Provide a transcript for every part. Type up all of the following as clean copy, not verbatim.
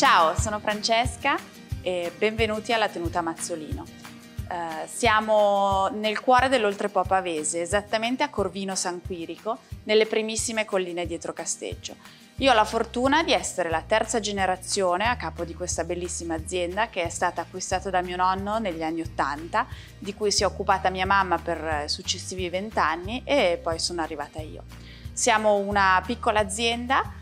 Ciao, sono Francesca e benvenuti alla Tenuta Mazzolino. Siamo nel cuore dell'Oltrepo Pavese, esattamente a Corvino San Quirico, nelle primissime colline dietro Casteggio. Io ho la fortuna di essere la terza generazione a capo di questa bellissima azienda che è stata acquistata da mio nonno negli anni *80, di cui si è occupata mia mamma per successivi 20 anni e poi sono arrivata io. Siamo una piccola azienda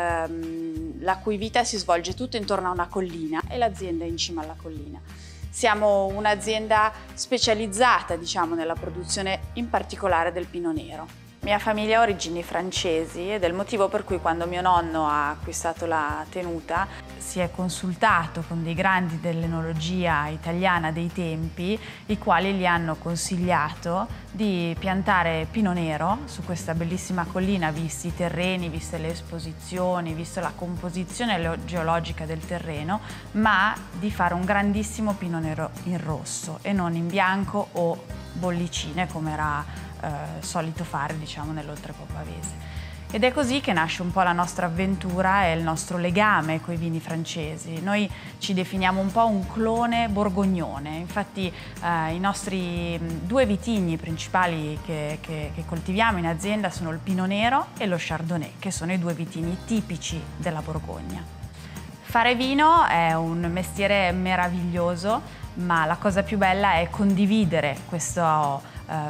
la cui vita si svolge tutto intorno a una collina e l'azienda è in cima alla collina. Siamo un'azienda specializzata, diciamo, nella produzione in particolare del Pino Nero. Mia famiglia ha origini francesi ed è il motivo per cui quando mio nonno ha acquistato la tenuta si è consultato con dei grandi dell'enologia italiana dei tempi, i quali gli hanno consigliato di piantare Pino Nero su questa bellissima collina, visti i terreni, viste le esposizioni, vista la composizione geologica del terreno, ma di fare un grandissimo Pino Nero in rosso e non in bianco o bollicine come era solito fare, diciamo, nell'Oltrepo Pavese. Ed è così che nasce un po' la nostra avventura e il nostro legame con i vini francesi. Noi ci definiamo un po' un clone borgognone, infatti i nostri due vitigni principali che coltiviamo in azienda sono il Pino Nero e lo Chardonnay, che sono i due vitigni tipici della Borgogna. Fare vino è un mestiere meraviglioso, ma la cosa più bella è condividere questo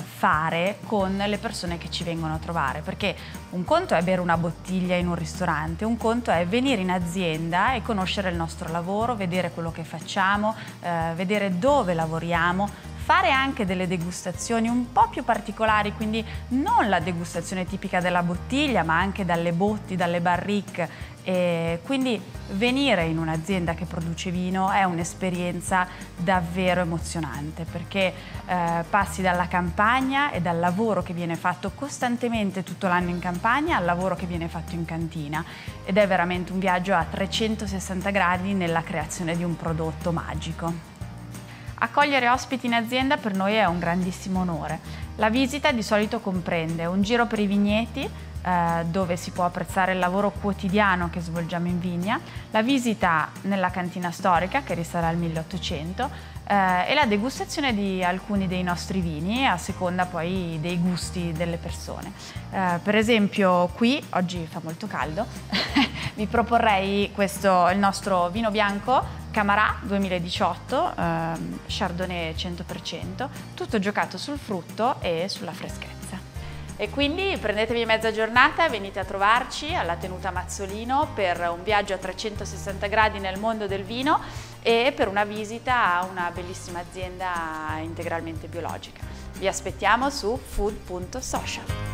fare con le persone che ci vengono a trovare, perché un conto è bere una bottiglia in un ristorante, un conto è venire in azienda e conoscere il nostro lavoro, vedere quello che facciamo, vedere dove lavoriamo, fare anche delle degustazioni un po' più particolari, quindi non la degustazione tipica della bottiglia, ma anche dalle botti, dalle barrique. E quindi venire in un'azienda che produce vino è un'esperienza davvero emozionante, perché passi dalla campagna e dal lavoro che viene fatto costantemente tutto l'anno in campagna al lavoro che viene fatto in cantina, ed è veramente un viaggio a 360 gradi nella creazione di un prodotto magico. Accogliere ospiti in azienda per noi è un grandissimo onore. La visita di solito comprende un giro per i vigneti, dove si può apprezzare il lavoro quotidiano che svolgiamo in vigna, la visita nella cantina storica che risale al 1800 e la degustazione di alcuni dei nostri vini a seconda poi dei gusti delle persone. Per esempio qui, oggi fa molto caldo, vi proporrei il nostro vino bianco Camarà 2018, Chardonnay 100%, tutto giocato sul frutto e sulla freschezza. E quindi prendetevi mezza giornata e venite a trovarci alla Tenuta Mazzolino per un viaggio a 360 gradi nel mondo del vino e per una visita a una bellissima azienda integralmente biologica. Vi aspettiamo su food.social.